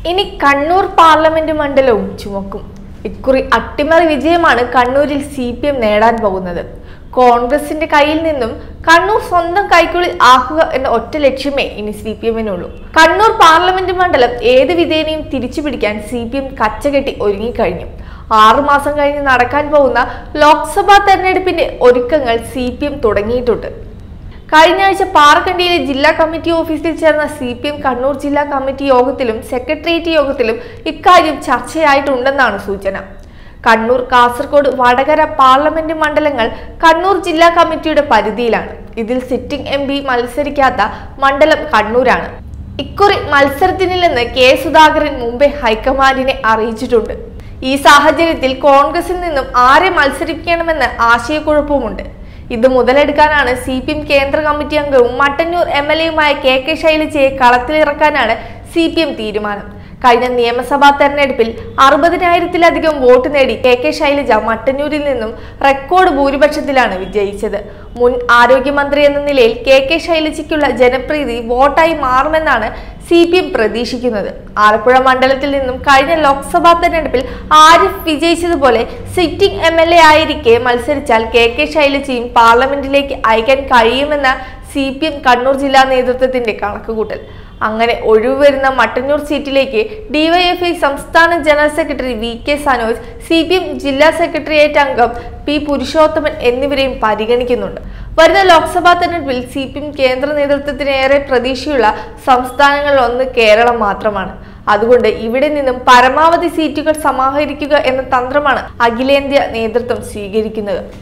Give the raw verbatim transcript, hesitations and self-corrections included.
ഇനി കണ്ണൂർ പാർലമെന്റ് മണ്ഡലവും ചുമക്കും. ഇക്കുറി അട്ടിമറി വിജയമാണ് കണ്ണൂരിൽ സി പി എം നേടാൻ പോകുന്നത്. കോൺഗ്രസിന്റെ കയ്യിൽ നിന്നും കണ്ണൂർ സ്വന്തം കൈക്കുള്ളിൽ ആക്കുക എന്ന ഒറ്റ ലക്ഷ്യമേ ഇനി സി പി എമ്മിനുള്ളൂ. കണ്ണൂർ പാർലമെന്റ് മണ്ഡലം ഏത് വിധേനയും തിരിച്ചു പിടിക്കാൻ സി പി എം കച്ചകെട്ടി ഒരുങ്ങിക്കഴിഞ്ഞു. ആറുമാസം കഴിഞ്ഞ് നടക്കാൻ പോകുന്ന ലോക്സഭാ തെരഞ്ഞെടുപ്പിന്റെ ഒരുക്കങ്ങൾ സി പി എം തുടങ്ങിയിട്ടുണ്ട്. കഴിഞ്ഞ ആഴ്ച പാറക്കണ്ടിയിലെ ജില്ലാ കമ്മിറ്റി ഓഫീസിൽ ചേർന്ന സി പി എം കണ്ണൂർ ജില്ലാ കമ്മിറ്റി യോഗത്തിലും സെക്രട്ടേറിയറ്റ് യോഗത്തിലും ഇക്കാര്യം ചർച്ചയായിട്ടുണ്ടെന്നാണ് സൂചന. കണ്ണൂർ, കാസർഗോഡ്, വടകര പാർലമെന്റ് മണ്ഡലങ്ങൾ കണ്ണൂർ ജില്ലാ കമ്മിറ്റിയുടെ പരിധിയിലാണ്. ഇതിൽ സിറ്റിംഗ് എം പി മത്സരിക്കാത്ത മണ്ഡലം കണ്ണൂരാണ്. ഇക്കുറി മത്സരത്തിനില്ലെന്ന് കെ സുധാകരൻ മുമ്പേ ഹൈക്കമാൻഡിനെ അറിയിച്ചിട്ടുണ്ട്. ഈ സാഹചര്യത്തിൽ കോൺഗ്രസിൽ നിന്നും ആരെ മത്സരിക്കണമെന്ന് ആശയക്കുഴപ്പവുമുണ്ട്. ഇത് മുതലെടുക്കാനാണ് സി പി എം കേന്ദ്ര കമ്മിറ്റി അംഗവും മട്ടന്നൂർ എം എൽ എയുമായ കെ കെ ശൈലജയെ കളത്തിലിറക്കാനാണ് സി പി എം തീരുമാനം. കഴിഞ്ഞ നിയമസഭാ തെരഞ്ഞെടുപ്പിൽ അറുപതിനായിരത്തിലധികം വോട്ട് നേടി കെ കെ ശൈലജ മട്ടന്നൂരിൽ നിന്നും റെക്കോർഡ് ഭൂരിപക്ഷത്തിലാണ് വിജയിച്ചത്. മുൻ ആരോഗ്യമന്ത്രി എന്ന നിലയിൽ കെ കെ ശൈലജയ്ക്കുള്ള ജനപ്രീതി വോട്ടായി മാറുമെന്നാണ് സി പി എം പ്രതീക്ഷിക്കുന്നത്. ആലപ്പുഴ മണ്ഡലത്തിൽ നിന്നും കഴിഞ്ഞ ലോക്സഭാ തെരഞ്ഞെടുപ്പിൽ ആരിഫ് വിജയിച്ചതുപോലെ സിറ്റിംഗ് എം എൽ എ ആയിരിക്കെ മത്സരിച്ചാൽ കെ കെ ശൈലജയും പാർലമെന്റിലേക്ക് അയക്കാൻ കഴിയുമെന്ന സി പി എം കണ്ണൂർ ജില്ലാ നേതൃത്വത്തിന്റെ കണക്കുകൂട്ടൽ. അങ്ങനെ ഒഴിവ് വരുന്ന മട്ടന്നൂർ സീറ്റിലേക്ക് ഡിവൈഎഫ്ഐ സംസ്ഥാന general secretary V K Sanoj, C P M ജില്ലാ സെക്രട്ടേറിയറ്റ് അംഗം പി പുരുഷോത്തമൻ എന്നിവരെയും പരിഗണിക്കുന്നുണ്ട്. വരുന്ന ലോക്സഭാ തെരഞ്ഞെടുപ്പിൽ സി പി എം കേന്ദ്ര നേതൃത്വത്തിന് ഏറെ പ്രതീക്ഷയുള്ള സംസ്ഥാനങ്ങളിൽ ഒന്ന് കേരളം മാത്രമാണ്. അതുകൊണ്ട് ഇവിടെ നിന്നും പരമാവധി സീറ്റുകൾ സമാഹരിക്കുക എന്ന തന്ത്രമാണ് അഖിലേന്ത്യാ നേതൃത്വം സ്വീകരിക്കുന്നത്.